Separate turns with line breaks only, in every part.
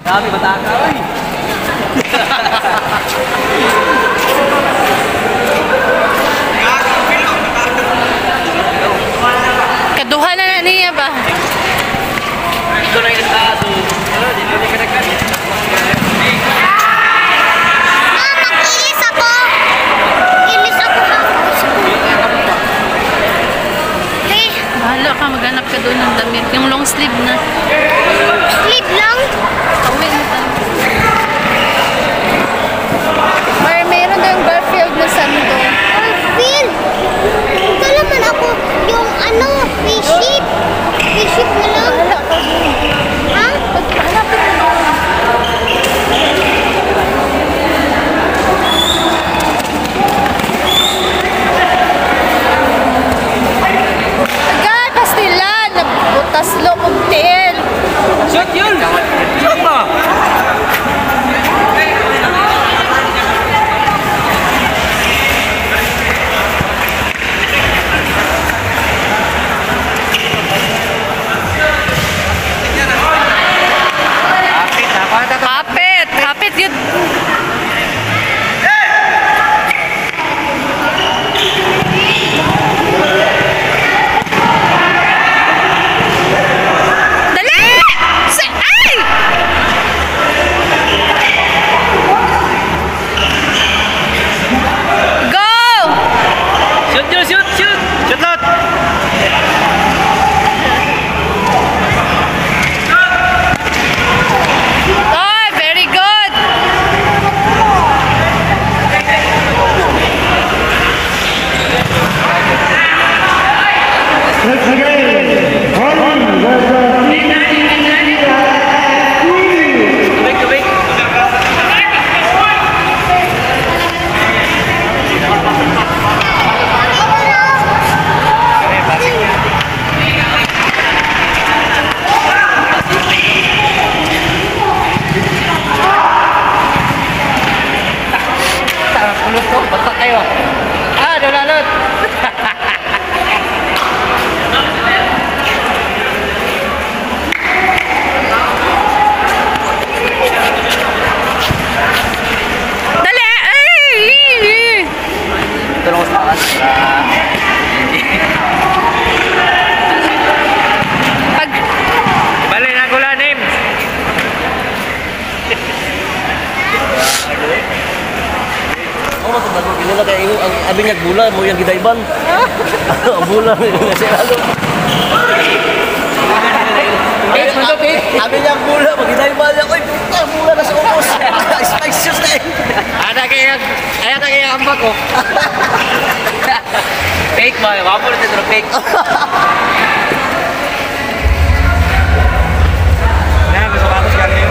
Dami bataka, ay.
Kaduha na niya ba?
Ito na yung taso. Dito na kanagkan.
Nag-ilis ako. Ilis ako na.
Bahala ka, maghanap ka doon ng damit. Yung long sleeve na.
Sleep lang?
Uwi na tayo. Mayroon na yung Garfield na sando.
Garfield? Ito naman ako yung ano, spaceship. Spaceship na lang.
Bahala ka doon.
Ha?
Hanapin mo doon. Agad, pastilan. Nagbutas lo kong tail.
Shoot yun! Shoot mo!
Kapit! Kapit yun! Dali! Ay! Go!
Shoot yun! Shoot! Shoot! Shoot lot!
Oh, very good!
Tubig! Tubig! Kulot ko! Basta kayo! Ah! Dolalot!
Dali! Ay!
Ito lang sa taas.
Pag...
Balik na ko lang, Nim! Oh, matubago. Ginula kayo yung abing nagbula mo yung gidayban. Ang bula yung nasa lalo. Abing nagbula, magidayban niya. Uy, puta, bula na sa upos. Spice juice na eh. Ayat na kaya ambak ko. Fake ba? Wapo na ito fake. Yan, gusto ka ako siya ngayon.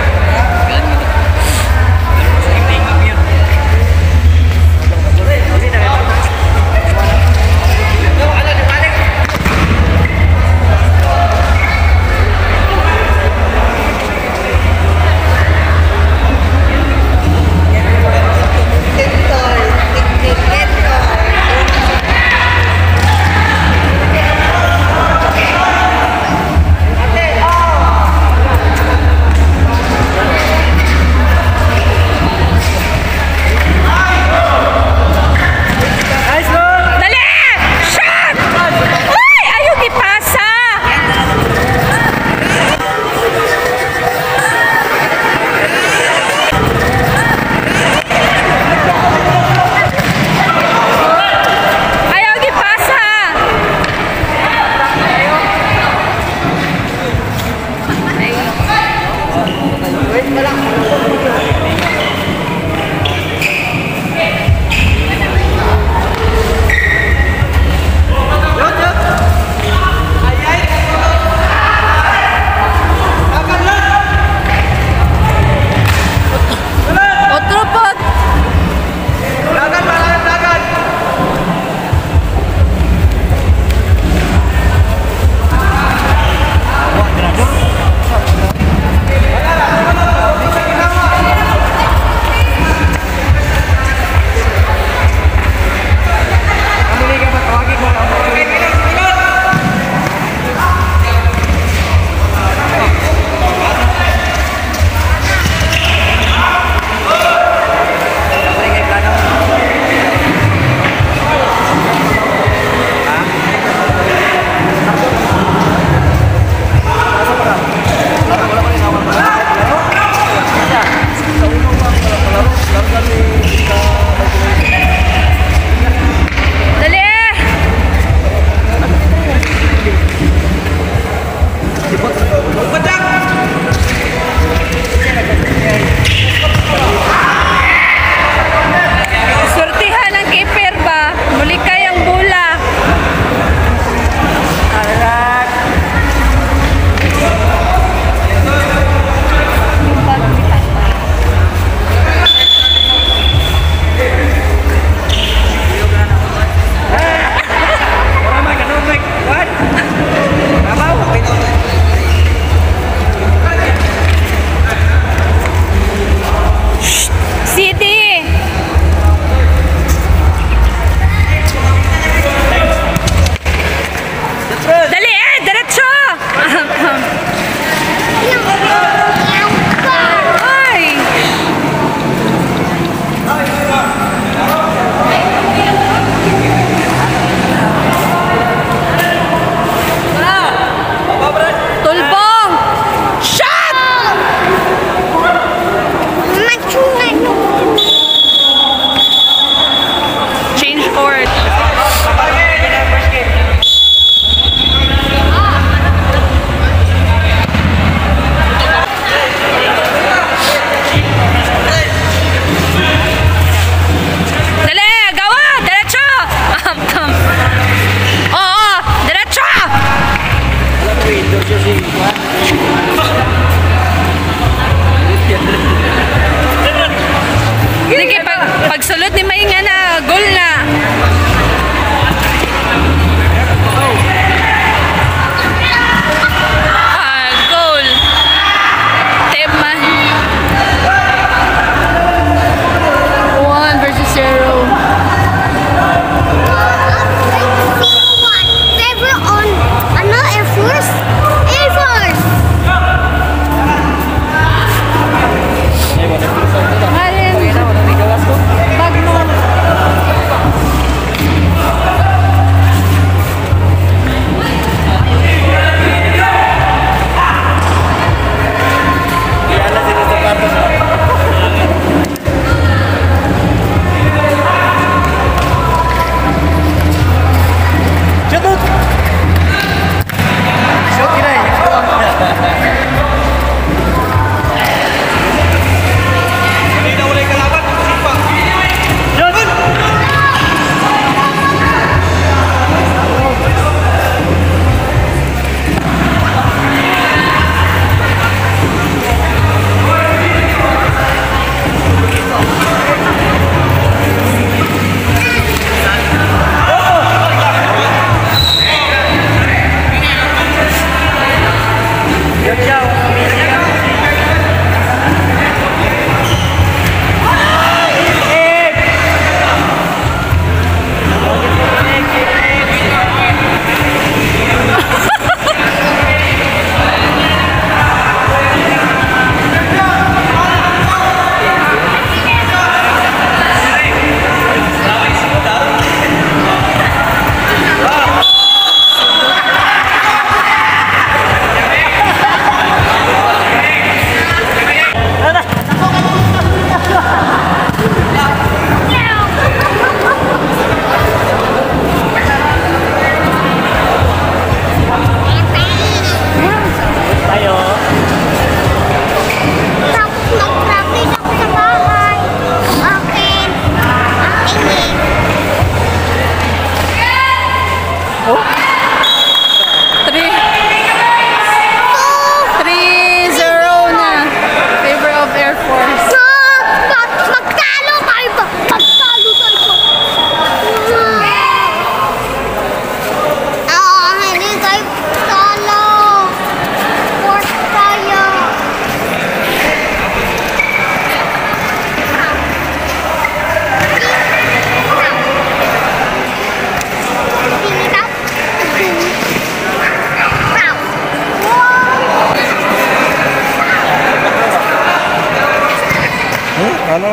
Ano?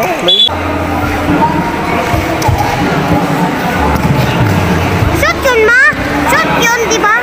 Shot yun, ma! Shot yun, di ba?